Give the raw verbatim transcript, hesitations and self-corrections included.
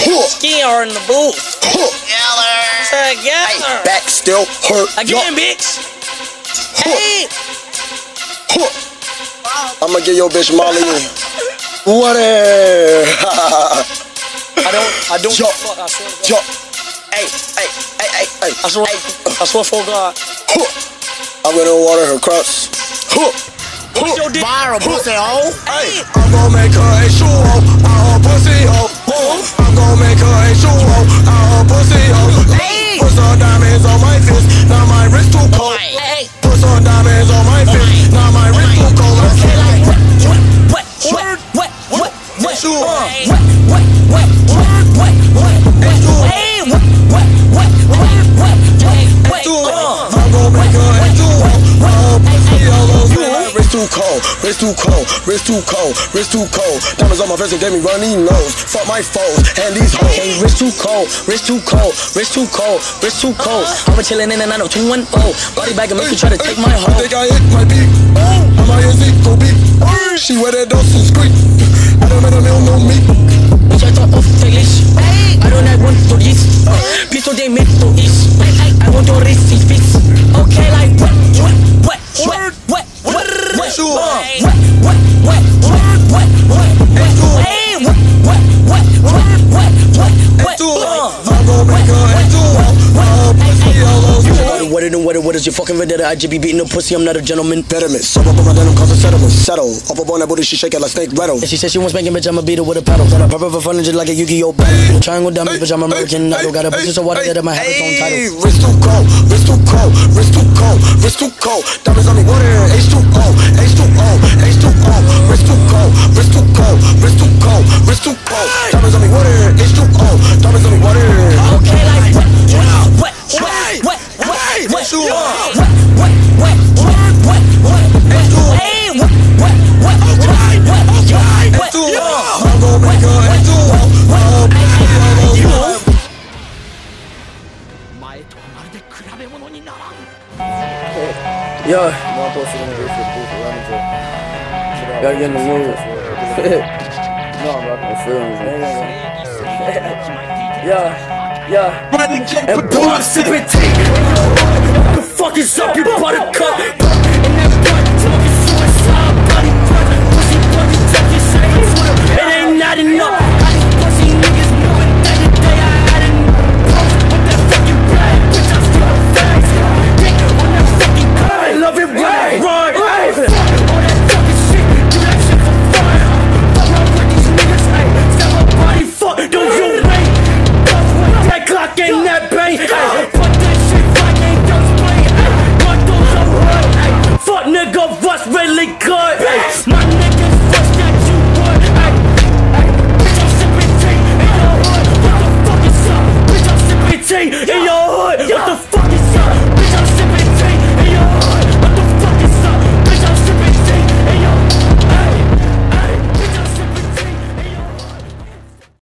Skin are in the booth. Yeller. Together. Hey, back still hurt. Again, bitch. Hey. I'ma get your bitch Molly. What a I don't, I don't Jump. fuck, I swear to God. Jump. Hey, hey, hey, hey, hey. I swear, I swear for God. I'm gonna water her crops. What's your dick? Viral pussy hoe. Hey, I'm gonna make her a shoe hoe. I'm a pussy hoe. I'm gonna make her a shoe hoe. I'm a pussy hoe. Hey. Put some diamonds on my fist. Now my wrist too cold. Hey. Put some diamonds on my fist. Now my wrist too cold. Okay, like what, what, what, what, what, what, Shoe. what, what, what, what, what, what, what, hey, what, what, what, what, what, what, what, I'm gonna make her a shoe hoe. I'm a pussy hoe. Wrist too cold, wrist too cold, wrist too cold, wrist too cold. Diamonds on my face and gave me runny nose. Fuck my foes and these hoes. Hey, wrist too cold, wrist too cold, wrist too cold, wrist too cold. I was chillin' in and out of two one oh. Body bag and make you try to take my I hoe. think I hit my beat. I'm I S E, go beat. She wear that Dawson Street. I don't know them, no me. Bitch, I thought of English. I don't have one to this. Piso de meto is. I want to receive this. Okay, like what, what, what, what, what, what, what, Sure. what, what, what, what, what, what, what, hey, what, what, what, what, what, what, what, I'm gonna make her a duo. I'm a pussy hoe. what it and what it, what is your fucking vendetta? I just be beating the pussy, I'm not a gentleman. Betterment, so up on my denim, cause a settlement. Settle, up up on that booty, she shake it like snake rattle. And she said she wants making, bitch, I'ma beat her with a paddle. Got a purple for fun, just like a Yu-Gi-Oh! battle. Triangle dummy, bitch, I'm American Idol. Got a bitch, so water that my habits on title. Wrist too cold, wrist too cold, wrist too cold, wrist too cold. Diamonds on me, water, H two O, H two O, H two O. Wrist too cold, wrist too cold, wrist too cold, wrist too cold. Diamonds on me, water, H two O. Diamonds on me, water. Okay, like what, what, what, what, what, what, what, Sure. what, what, what, what, what, what, what, hey, what, what, what, what, what, what, what, I'm gonna make her a duo. I'm a pussy hoe. Yeah. Gotta get in the mood. Yeah, yeah. And boy, sip it, take. The fuck is up, you buttercup?